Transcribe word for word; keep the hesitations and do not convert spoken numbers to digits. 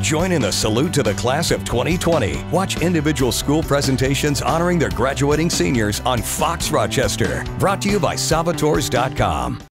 Join in the salute to the class of twenty twenty. Watch individual school presentations honoring their graduating seniors on Fox Rochester. Brought to you by Salvatores dot com.